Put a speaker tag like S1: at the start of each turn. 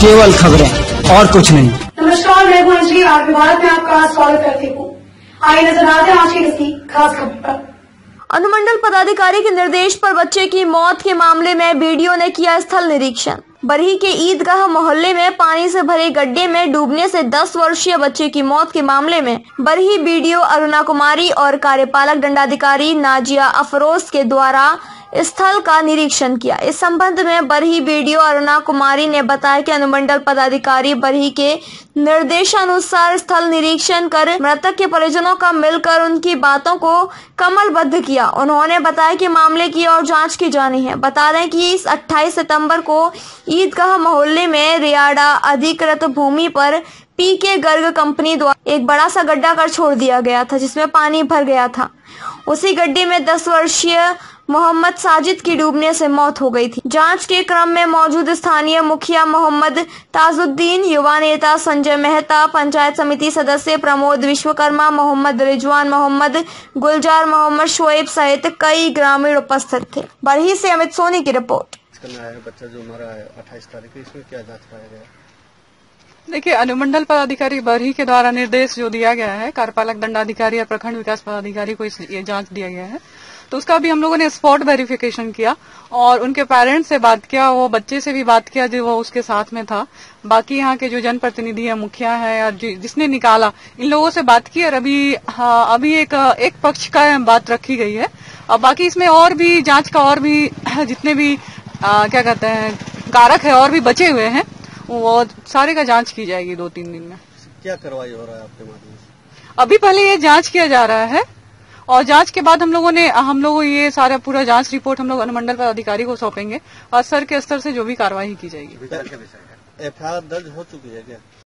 S1: केवल खबरें और कुछ नहीं।
S2: नमस्कार, मैं हूं अंजलि, आरपी भारत में आपका स्वागत करती हूँ। आइए नजर आते हैं आज की किसी खास खबर पर।
S3: अनुमंडल पदाधिकारी के निर्देश पर बच्चे की मौत के मामले में बीडीओ ने किया स्थल निरीक्षण। बरही के ईदगाह मोहल्ले में पानी से भरे गड्ढे में डूबने से 10 वर्षीय बच्चे की मौत के मामले में बरही बीडीओ अरुणा कुमारी और कार्यपालक दंडाधिकारी नाजिया अफरोज के द्वारा स्थल का निरीक्षण किया। इस संबंध में बरही बीडीओ अरुणा कुमारी ने बताया कि अनुमंडल पदाधिकारी बरही के निर्देशानुसार स्थल निरीक्षण कर मृतक के परिजनों का मिलकर उनकी बातों को कमलबद्ध किया। उन्होंने बताया कि मामले की और जांच की जानी है। बता दें कि इस 28 सितंबर को ईदगाह मोहल्ले में रियाड़ा अधिकृत भूमि पर पीके गर्ग कंपनी द्वारा एक बड़ा सा गड्ढा कर छोड़ दिया गया था, जिसमें पानी भर गया था। उसी गड्ढे में 10 वर्षीय मोहम्मद साजिद की डूबने से मौत हो गई थी। जांच के क्रम में मौजूद स्थानीय मुखिया मोहम्मद ताजुद्दीन, युवा नेता संजय मेहता, पंचायत समिति सदस्य प्रमोद विश्वकर्मा, मोहम्मद रिजवान, मोहम्मद गुलजार, मोहम्मद शोएब सहित कई ग्रामीण उपस्थित थे। बरही से अमित सोनी की रिपोर्ट।
S4: बच्चा जो मरा है 28 तारीख को, इसमें क्या जांच पाया गया?
S5: देखिए, अनुमंडल पदाधिकारी बरही के द्वारा निर्देश जो दिया गया है, कार्यपालक दंडाधिकारी और प्रखंड विकास पदाधिकारी को ये जांच दिया गया है, तो उसका भी हम लोगों ने स्पॉट वेरिफिकेशन किया और उनके पेरेंट्स से बात किया, वो बच्चे से भी बात किया जो वो उसके साथ में था। बाकी यहाँ के जो जनप्रतिनिधि है, मुखिया है और जिसने निकाला, इन लोगों से बात की और अभी एक पक्ष का बात रखी गई है। और बाकी इसमें और भी जांच का और भी जितने भी क्या कहते हैं कारक है और भी बचे हुए हैं, वो सारे का जांच की जाएगी 2-3 दिन में।
S4: क्या कार्रवाई हो रहा है आपके माध्यम से?
S5: अभी पहले ये जांच किया जा रहा है और जांच के बाद हम लोग ये सारा पूरा जांच रिपोर्ट हम लोग अनुमंडल पदाधिकारी को सौंपेंगे और सर के स्तर से जो भी कार्रवाई की जाएगी।
S4: एफआईआर दर्ज हो चुकी है क्या?